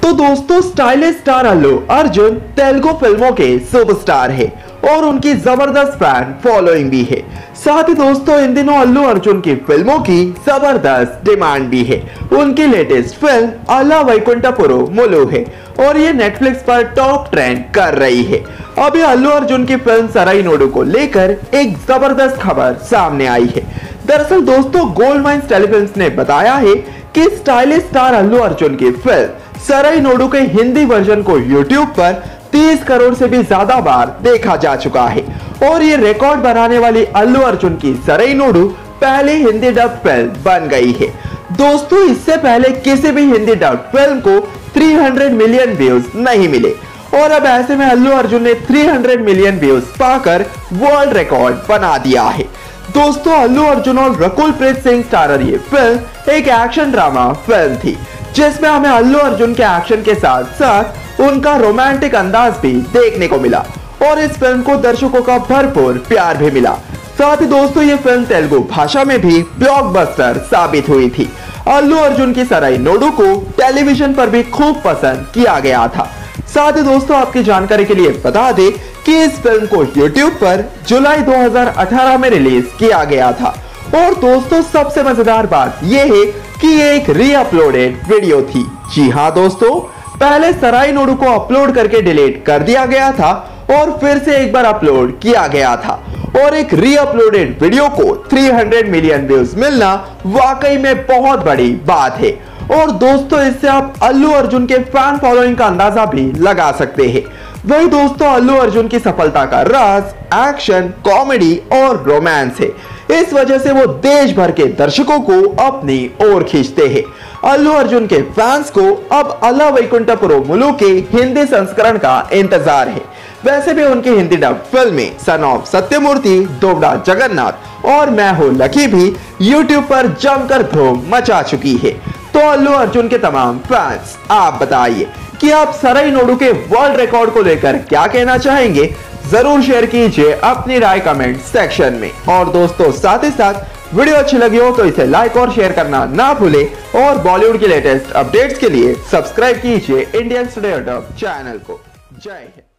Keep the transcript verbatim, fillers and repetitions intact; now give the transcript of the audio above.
तो दोस्तों stylish star Allu Arjun Telugu फिल्मों के सुपरस्टार है और उनकी जबरदस्त फैन फॉलोइंग भी है। साथ ही दोस्तों इन दिनों अल्लू अर्जुन की फिल्मों की जबरदस्त डिमांड भी है। उनकी लेटेस्ट फिल्म अला वैकुंठपुरु मुलु है और ये नेटफ्लिक्स पर टॉप ट्रेंड कर रही है। अभी अल्लू अर्जुन की फिल्म सराइनोडु को लेकर एक जबरदस्त खबर सामने आई है। दरअसल दोस्तों गोल्ड माइंस टेलीफिल्म्स ने बताया है कि स्टाइलिश स्टार अल्लू अर्जुन की फिल्म सराइनोडु के हिंदी वर्जन को यूट्यूब पर तीस करोड़ से भी ज्यादा बार देखा जा चुका है और ये रिकॉर्ड बनाने वाली अल्लू अर्जुन की सराइनोडु पहली हिंदी डब फिल्म बन गई है। दोस्तों इससे पहले किसी भी हिंदी डब फिल्म को तीन सौ मिलियन व्यूज नहीं मिले और अब ऐसे में अल्लू अर्जुन ने तीन सौ मिलियन व्यूज पाकर वर्ल्ड रिकॉर्ड बना दिया है। दोस्तों अल्लू अर्जुन और रकुल प्रीत सिंह स्टारर ये फिल्म एक एक्शन ड्रामा फिल्म थी जिसमें हमें अल्लू अर्जुन के एक्शन के साथ साथ उनका रोमांटिक अंदाज भी देखने को मिला और इस फिल्म को दर्शकों का भरपूर प्यार भी मिला। साथ ही दोस्तों ये फिल्म तेलुगु भाषा में भी ब्लॉकबस्टर साबित हुई थी। अल्लू अर्जुन की सराइनोडु को टेलीविजन पर भी खूब पसंद किया गया था। साथ ही दोस्तों आपकी जानकारी के लिए बता दें कि इस फिल्म को यूट्यूब पर जुलाई दो हज़ार अठारह में रिलीज किया गया था और दोस्तों सबसे मजेदार बात यह है कि ये एक री अपलोडेड वीडियो थी। जी हाँ दोस्तों, पहले सराइनोडु को अपलोड करके डिलीट कर दिया गया था और फिर से एक बार अपलोड किया गया था और एक री अपलोडेड वीडियो को तीन सौ मिलियन व्यूज मिलना वाकई में बहुत बड़ी बात है और दोस्तों इससे आप अल्लू अर्जुन के फैन फॉलोइंग का अंदाजा भी लगा सकते हैं। वही दोस्तों अल्लू अर्जुन की सफलता का राज एक्शन, कॉमेडी और रोमांस है। इस वजह से वो देश भर के दर्शकों को अपनी ओर खींचते हैं। अल्लू अर्जुन के फैंस को अब अला वैकुंठपुरु मुलु के हिंदी संस्करण का इंतजार है। वैसे भी उनकी हिंदी डब फिल्में सन ऑफ सत्यमूर्ति, दोबड़ा जगन्नाथ और मैं हूं लकी भी यूट्यूब पर जमकर धूम मचा चुकी है। तो अल्लू अर्जुन के तमाम फैंस आप बताइए कि आप सराइनोडु के वर्ल्ड रिकॉर्ड को लेकर क्या कहना चाहेंगे। जरूर शेयर कीजिए अपनी राय कमेंट सेक्शन में। और दोस्तों साथ ही साथ वीडियो अच्छी लगी हो तो इसे लाइक और शेयर करना ना भूलें और बॉलीवुड की लेटेस्ट अपडेट्स के लिए सब्सक्राइब कीजिए इंडियन स्टूडियो चैनल को। जय हिंद।